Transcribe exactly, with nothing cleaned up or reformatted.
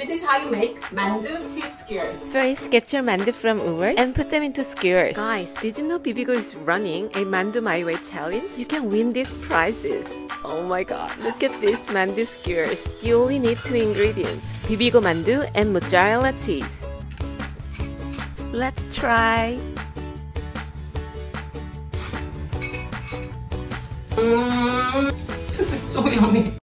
This is how you make mandu cheese skewers. First, get your mandu from ewers and put them into skewers. Guys, did you know Bibigo is running a Mandu My Way challenge? You can win these prizes. Oh my god, look at these mandu skewers. You only need two ingredients, Bibigo mandu and mozzarella cheese. Let's try. Mmm, this is so yummy.